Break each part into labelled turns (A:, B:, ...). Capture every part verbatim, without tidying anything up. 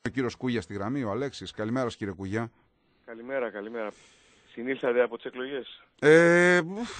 A: Ο κύριος Κούγια στη γραμμή, ο Αλέξης. Καλημέρα, κύριε Κούγια.
B: Καλημέρα, καλημέρα. Συνήλθατε από τις εκλογές?
A: Ε,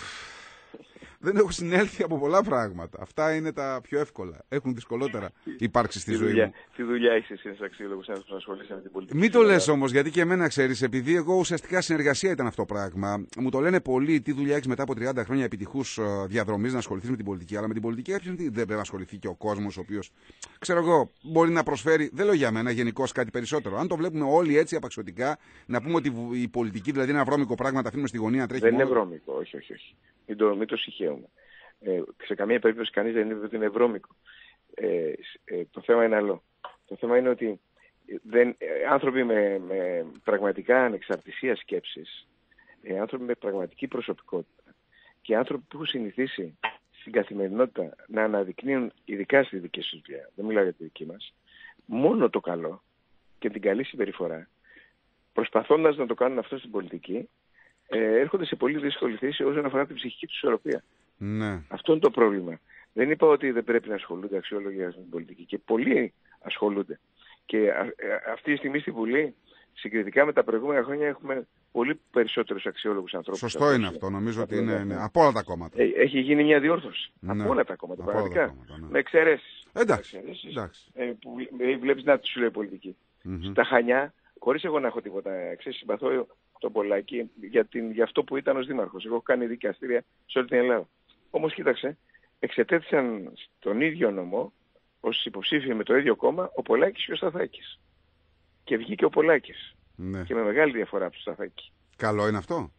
A: δεν έχω συνέλθει από πολλά πράγματα. Αυτά είναι τα πιο εύκολα. Έχουν δυσκολότερα υπάρξει στη ζωή μου.
B: Τι δουλειά είσαι εσύ, ένας αξιόλογος άνθρωπος, να ασχολείσαι με την πολιτική?
A: Μην το λες όμως, γιατί και εμένα ξέρεις, επειδή εγώ ουσιαστικά συνεργασία ήταν αυτό το πράγμα. Μου το λένε πολλοί, τι δουλειά έχεις μετά από τριάντα χρόνια επιτυχούς διαδρομής να ασχοληθείς με την πολιτική. Αλλά με την πολιτική κάποιος δεν πρέπει να ασχοληθεί και ο κόσμος, ο οποίος, ξέρω εγώ, μπορεί να προσφέρει, δεν λέω για μένα, γενικώς κάτι περισσότερο. Αν το βλέπουμε όλοι έτσι απαξιωτικά, να πούμε ότι η πολιτική δηλαδή είναι ένα βρώμικο πράγμα, τα αφήνουμε στη γωνία να τρέχει.
B: Δεν
A: μόνο.
B: είναι βρώμικο, όχι, όχι, όχι. Μην το, μην το συγχαίουμε. Ε, σε καμία περίπτωση κανείς δεν είπε ότι είναι βρώμικο. Ε, ε, το θέμα είναι άλλο. Το θέμα είναι ότι δεν, ε, άνθρωποι με, με πραγματικά ανεξαρτησία σκέψης, ε, άνθρωποι με πραγματική προσωπικότητα και άνθρωποι που έχουν συνηθίσει στην καθημερινότητα να αναδεικνύουν, ειδικά στη δική σου δουλειά, δεν μιλάω για τη δική μας, μόνο το καλό και την καλή συμπεριφορά, προσπαθώντας να το κάνουν αυτό στην πολιτική, ε, έρχονται σε πολύ δύσκολη θέση όσον αφορά την ψυχική τους ισορροπία.
A: Ναι.
B: Αυτό είναι το πρόβλημα. Δεν είπα ότι δεν πρέπει να ασχολούνται αξιόλογοι με την πολιτική, και πολλοί ασχολούνται. Και α, α, αυτή τη στιγμή στη Βουλή, συγκριτικά με τα προηγούμενα χρόνια, έχουμε πολύ περισσότερους αξιόλογους ανθρώπους.
A: Σωστό είναι αυτό. Νομίζω ότι είναι, είναι από όλα τα κόμματα.
B: Ε, έχει γίνει μια διόρθωση.
A: Ναι.
B: Από όλα τα κόμματα,
A: Από
B: πραγματικά.
A: τα κόμματα, ναι.
B: Με εξαιρέσεις.
A: Εντάξει.
B: Με εξαιρέσεις,
A: Εντάξει.
B: Ε, που βλέπεις να σου λέει πολιτική.
A: Mm-hmm.
B: Στα Χανιά, χωρίς εγώ να έχω τίποτα, ξέρεις, συμπαθώ τον Πολάκη για, την, για αυτό που ήταν ως δήμαρχος. Εγώ έχω κάνει δικαστήρια σε όλη την Ελλάδα. Όμως κοίταξε, εξετέθησαν στον ίδιο νομό ως υποψήφιοι με το ίδιο κόμμα ο Πολάκης και ο Σταθάκης. Και βγήκε ο Πολάκης. Ναι. Και με μεγάλη διαφορά από το Σταθάκη.
A: Καλό είναι αυτό.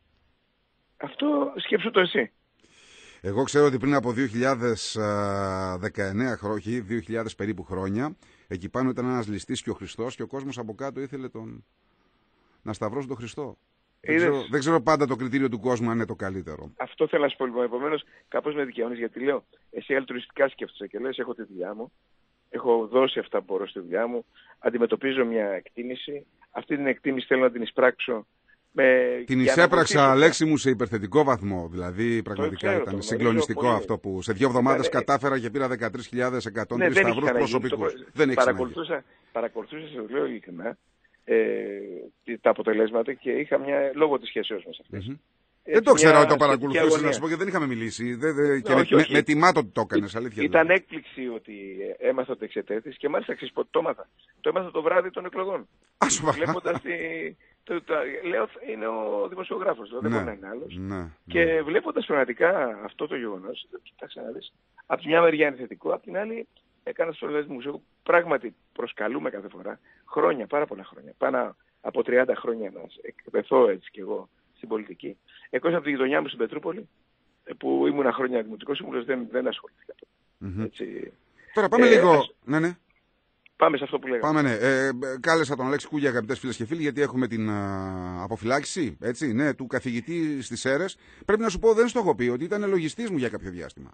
B: Αυτό σκέψου το εσύ.
A: Εγώ ξέρω ότι πριν από δύο χιλιάδες δεκαεννέα χρόνια, δύο χιλιάδες περίπου χρόνια, εκεί πάνω ήταν ένας ληστής και ο Χριστός και ο κόσμος από κάτω ήθελε τον... να σταυρώσει τον Χριστό. Δεν ξέρω, δεν ξέρω πάντα το κριτήριο του κόσμου αν είναι το καλύτερο.
B: Αυτό θέλω να σου πω λοιπόν. Επομένως, κάπως με δικαιώνεις, γιατί λέω, εσύ αλτρουιστικά σκέφτεσαι και λες, έχω τη δουλειά μου, έχω δώσει αυτά που μπορώ στη δουλειά μου, αντιμετωπίζω μια εκτίμηση, αυτή την εκτίμηση θέλω να την εισπράξω. Με...
A: Την εισέπραξα, Αλέξη μου, σε υπερθετικό βαθμό. Δηλαδή, πραγματικά ξέρω, ήταν συγκλονιστικό αυτό που σε δύο εβδομάδες ήταν... κατάφερα και πήρα δεκατρείς χιλιάδες εκατόν τρεις ναι, σταυρούς προσωπικούς. Το... Δεν έχει
B: παρακολουθούσα, παρακολουθούσα, σε το λέω ειλικρινά, ε, τα αποτελέσματα και είχα μια λόγω της σχέσεως μας αυτές. Mm-hmm. Ε, δεν
A: το ξέρω ότι το παρακολουθούσες, να σου πω, γιατί δεν είχαμε μιλήσει. Δε, δε, και όχι, με, όχι. με τιμά το το έκανες, αλήθεια.
B: Ήταν δηλαδή έκπληξη ότι έμαθα ότι εξετέθης και μάλιστα ξέρεις πότε το έμαθα. Το έμαθα το βράδυ των εκλογών. Βλέποντας τη... Το, το, λέω, είναι ο δημοσιογράφος, δηλαδή δεν μπορεί να είναι άλλος.
A: Ναι,
B: και
A: ναι.
B: βλέποντας πραγματικά αυτό το γεγονός, κοίταξε να δεις, από τη μια μεριά είναι θετικό, από την άλλη έκανα στους οργανισμούς. Εγώ πράγματι προσκαλούμε κάθε φορά, χρόνια, πάρα πολλά χρόνια, πάνω από τριάντα χρόνια να εκπαιδευτώ έτσι κι εγώ στην πολιτική. Εκτός από τη γειτονιά μου στην Πετρούπολη, που ήμουν χρόνια δημοτικός σύμβουλος, δεν, δεν ασχολήθηκα.
A: Mm-hmm.
B: Έτσι.
A: Τώρα πάμε ε, λίγο... Ας... Ναι, ναι.
B: Πάμε σε αυτό που λέγαμε.
A: Πάμε, ναι. Ε, κάλεσα τον Αλέξη Κούγια, αγαπητές φίλες και φίλοι, γιατί έχουμε την α, αποφυλάκηση, έτσι, ναι, του καθηγητή στις αίρες. Πρέπει να σου πω, δεν στο έχω πει, ότι ήταν λογιστής μου για κάποιο διάστημα.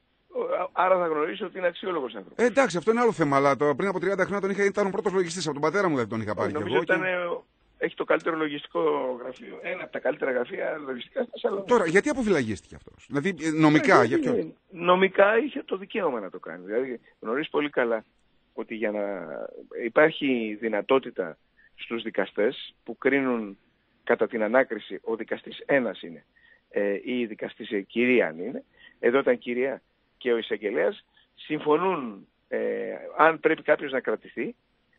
B: Άρα θα γνωρίσω ότι είναι αξιόλογος άνθρωπος.
A: Ε, εντάξει, αυτό είναι άλλο θέμα, αλλά το, πριν από τριάντα χρόνια τον είχα, ήταν ο πρώτος λογιστής. Από τον πατέρα μου δεν τον είχα πάρει.
B: Νομίζω
A: εγώ,
B: ήταν,
A: και...
B: έχει το καλύτερο λογιστικό γραφείο. Ένα από τα καλύτερα γραφεία λογιστικά στα Θεσσαλονίκη.
A: Τώρα, γιατί αποφυλακίστηκε αυτός? Δηλαδή, νομικά, για ποιο?
B: Νομικά είχε το δικαίωμα να το κάνει. Δηλαδή, γνωρίζει πολύ καλά ότι για να υπάρχει δυνατότητα στους δικαστές που κρίνουν κατά την ανάκριση, ο δικαστής ένας είναι ε, ή η δικαστής ε, κυρία αν είναι, εδώ ήταν κυρία και ο εισαγγελέας, συμφωνούν ε, αν πρέπει κάποιος να κρατηθεί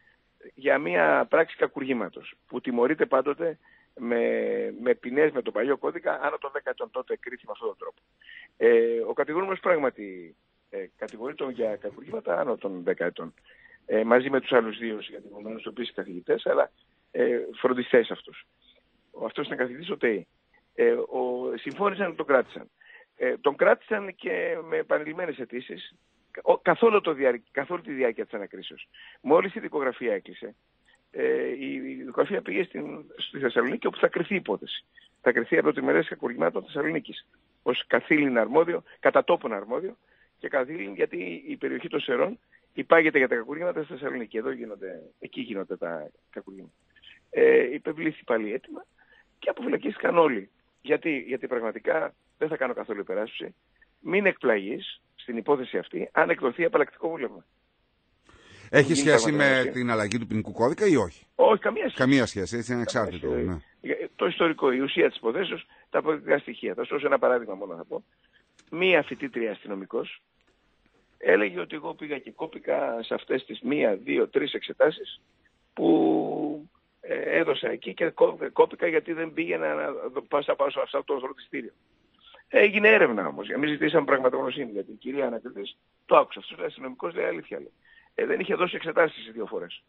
B: για μια πράξη κακουργήματος που τιμωρείται πάντοτε με, με ποινές με τον παλιό κώδικα άνω των δέκα ετών, τότε κρίθη με αυτόν τον τρόπο. Ε, ο κατηγορούμενος πράγματι ε, κατηγορείται για κακουργήματα άνω των δέκα ετών. Ε, μαζί με τους άλλους δύο συγκατηγορουμένους, οι οποίοι καθηγητές, αλλά ε, φροντιστές αυτούς. Ο, αυτός ήταν καθηγητής ο ΤΕΙ. Ε, ο, συμφώνησαν και τον κράτησαν. Ε, τον κράτησαν και με επανειλημμένες αιτήσεις καθ' όλη τη διάρκεια της ανακρίσεως. Μόλις η δικογραφία έκλεισε, ε, η δικογραφία πήγε στην, στη Θεσσαλονίκη, όπου θα κριθεί η υπόθεση. Θα κριθεί από το ημερές κακουργημάτων Θεσσαλονίκης ως καθήλυνα αρμόδιο, κατά τόπον αρμόδιο και καθήλυν γιατί η περιοχή των Σερών υπάγεται για τα κακουργήματα στη Θεσσαλονίκη. Εδώ γίνονται, εκεί γίνονται τα κακουργήματα. Ε, υπευλήθη πάλι έτοιμα και αποφυλακίστηκαν όλοι. Γιατί, γιατί πραγματικά δεν θα κάνω καθόλου υπεράσπιση. Μην εκπλαγείς στην υπόθεση αυτή αν εκδοθεί απαλλακτικό βούλευμα.
A: Έχει σχέση με την αλλαγή του ποινικού κώδικα ή όχι?
B: Όχι, καμία σχέση.
A: Καμία σχέση, έτσι είναι εξάρτητο. Ναι.
B: Το ιστορικό, η ουσία της υποθέσεως, τα αποδεικτικά στοιχεία. Θα σου δώσω ένα παράδειγμα μόνο να πω. Μία φοιτήτρια αστυνομικός έλεγε ότι εγώ πήγα και κόπηκα σε αυτές τις μία, δύο, τρεις εξετάσεις που ε, έδωσα εκεί και κόπηκα γιατί δεν πήγαινα να πάσα πάω σε αυτό το φροντιστήριο. Έγινε έρευνα όμως. Εμείς ζητήσαμε πραγματογνωσύνη γιατί η κυρία ανακριτής το άκουσε. Αυτός ο αστυνομικός λέει αλήθεια. Λέει. Ε, δεν είχε δώσει εξετάσεις δύο φορές.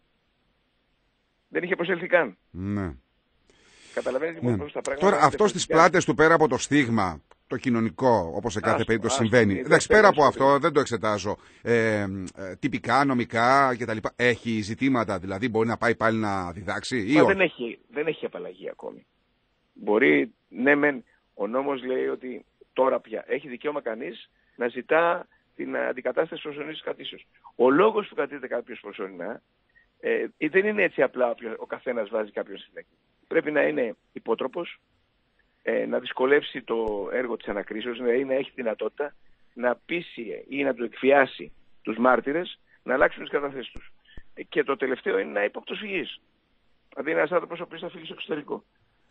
B: Δεν είχε προσέλθει καν.
A: Ναι.
B: Καταλαβαίνετε
A: ναι.
B: πώς τα πράγματα.
A: Τώρα αυτό στις πλάτες του πέρα από το στίγμα, το κοινωνικό, όπως σε κάθε άστο, περίπτωση άστο, συμβαίνει. Άστο, εντάξει, πέρα από αυτό δεν το εξετάζω. Ε, ε, τυπικά, νομικά κτλ. Έχει ζητήματα, δηλαδή μπορεί να πάει πάλι να διδάξει ή όχι?
B: Δεν έχει, δεν έχει απαλλαγή ακόμη. Μπορεί, ναι μεν, ο νόμος λέει ότι τώρα πια έχει δικαίωμα κανείς να ζητά την αντικατάσταση προσωρινής κατήσεως. Ο λόγος που κατείται κάποιος προσωρινά ε, δεν είναι έτσι απλά ο καθένας βάζει κάποιον στη φυλακή. Πρέπει να είναι υπότροπος, ε, να δυσκολεύσει το έργο της ανακρίσεως, δηλαδή να έχει δυνατότητα να πείσει ή να του εκφιάσει τους μάρτυρες να αλλάξουν τις καταθέσεις τους. Ε, και το τελευταίο είναι να ύποπτος φυγής. Δηλαδή ένας άνθρωπος ο οποίος θα φύγει στο εξωτερικό.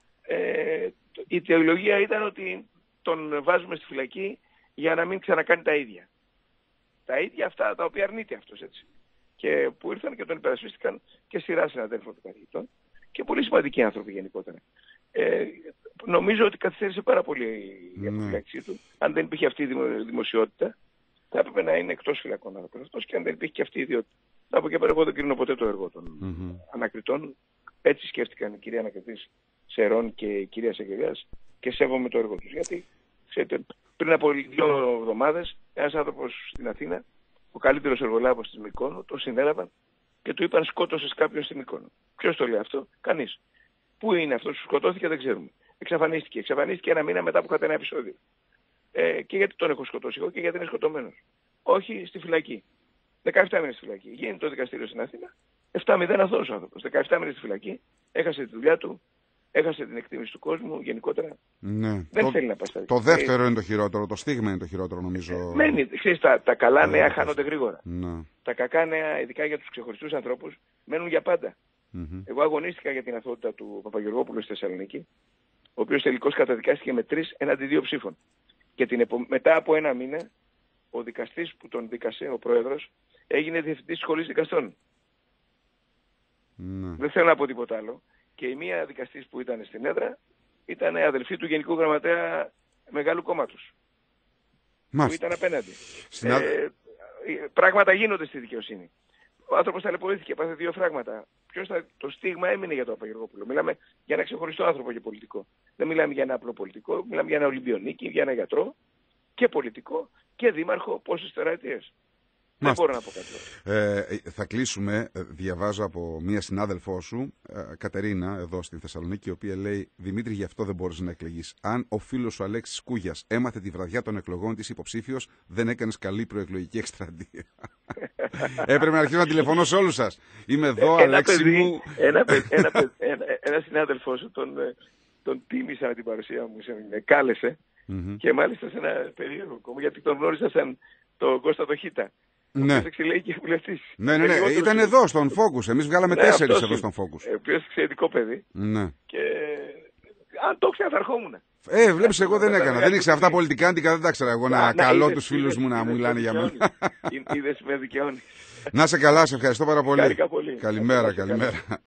B: Ε, η ιδεολογία ήταν ότι τον βάζουμε στη φυλακή για να μην ξανακάνει τα ίδια. Τα ίδια αυτά τα οποία αρνείται αυτός, έτσι. Και που ήρθαν και τον υπερασπίστηκαν και σειρά συναδέλφων του καθηγητών και πολύ σημαντικοί άνθρωποι γενικότερα. Ε, νομίζω ότι καθυστέρησε πάρα πολύ η φυλαξή του. Αν δεν υπήρχε αυτή η δημοσιότητα, θα έπρεπε να είναι εκτός φυλακών άνθρωπος αυτός και αν δεν υπήρχε και αυτή η ιδιότητα. Από εκεί πέρα εγώ δεν κρίνω ποτέ το έργο των mm-hmm. ανακριτών. Έτσι σκέφτηκαν η κυρία ανακριτής Σερών και η κυρία Σεγγελιάς και σέβομαι το έργο τους. Γιατί ξέρετε, πριν από δύο εβδομάδες ένας άνθρωπος στην Αθήνα, ο καλύτερος εργολάβος της Μυκόνο, το συνέλαβαν και του είπαν σκότωσες κάποιον στη Μυκόνο. Ποιος το λέει αυτό? Κανείς. Πού είναι αυτός που σκοτώθηκε δεν ξέρουμε. Εξαφανίστηκε. Εξαφανίστηκε ένα μήνα μετά που είχατε ένα επεισόδιο. Ε, και γιατί τον έχω σκοτώσει εγώ και γιατί είναι σκοτωμένος? Όχι, στη φυλακή. δεκαεπτά μήνες στη φυλακή. Γίνεται το δικαστήριο στην Αθήνα. επτά μηδέν αθώος άνθρωπος. δεκαεπτά μήνες στη φυλακή. Έχασε τη δουλειά του. Έχασε την εκτίμηση του κόσμου γενικότερα.
A: Ναι.
B: Δεν
A: το,
B: θέλει να πασταθεί.
A: Το δεύτερο ε, είναι το χειρότερο. Το στίγμα είναι το χειρότερο νομίζω.
B: Ε, μένει. Ξέρεις, τα, τα καλά νέα ε, χάνονται γρήγορα.
A: Ναι.
B: Τα κακά νέα, ειδικά για τους ξεχωριστούς ανθρώπους, μένουν για πάντα.
A: Mm-hmm.
B: Εγώ αγωνίστηκα για την αθωότητα του Παπαγεωργόπουλου στη Θεσσαλονίκη, ο οποίος τελικώς καταδικάστηκε με τρεις έναντι δύο ψήφων. Και την επο... μετά από ένα μήνα, ο δικαστής που τον δίκασε, ο πρόεδρος, έγινε διευθυντής της σχολής δικαστών.
A: Mm-hmm. Δεν
B: θέλω να πω τίποτα άλλο. Και η μία δικαστής που ήταν στην έδρα ήταν αδελφή του Γενικού Γραμματέα Μεγάλου Κόμματος.
A: Μάλιστα.
B: Που ήταν απέναντι.
A: Συνα...
B: Ε, πράγματα γίνονται στη δικαιοσύνη. Ο άνθρωπος ταλαιπωρήθηκε, έπαθε δύο φράγματα. Ποιος θα... Το στίγμα έμεινε για τον Παπαγεωργόπουλο. Μιλάμε για ένα ξεχωριστό άνθρωπο και πολιτικό. Δεν μιλάμε για ένα απλό πολιτικό, μιλάμε για ένα Ολυμπιονίκη, για ένα γιατρό και πολιτικό και δήμαρχο πόσες τεραετίες. Δεν μπορώ να πω κάτι.
A: Ε, θα κλείσουμε. Διαβάζω από μία συνάδελφό σου, ε, Κατερίνα, εδώ στη Θεσσαλονίκη, η οποία λέει: Δημήτρη, γι' αυτό δεν μπορείς να εκλεγείς. Αν ο φίλος σου Αλέξης Κούγιας έμαθε τη βραδιά των εκλογών της υποψήφιος, δεν έκανες καλή προεκλογική εκστρατεία. Έπρεπε να αρχίσω να τηλεφωνώ σε όλους σας. Είμαι εδώ,
B: ένα
A: Αλέξη
B: παιδί,
A: μου.
B: Ένα, ένα, ένα, ένα, ένα συνάδελφό σου τον, τον τίμησα με την παρουσία μου, με κάλεσε mm-hmm. και μάλιστα σε ένα περίεργο κόμμα, γιατί τον γνώρισα σαν τον Κώστα το Χίτα.
A: Ναι. Ναι, ναι, ναι. Ήταν εδώ στον Focus. Εμείς βγάλαμε ναι, τέσσερις εδώ στον Focus.
B: Ο οποίος εξαιρετικό παιδί.
A: Ναι.
B: Και αν το ήξερα θα ερχόμουν.
A: Ε, βλέπεις, εγώ δεν έκανα. Δεν ήξερα αυτά πολιτικά αντικά, δεν τα ήξερα εγώ. Να καλώ τους φίλους μου να μιλάνε για μένα.
B: Είδες με δικαιώνει.
A: Να σε καλά, σε ευχαριστώ πάρα πολύ.
B: Καλημέρα,
A: καλημέρα.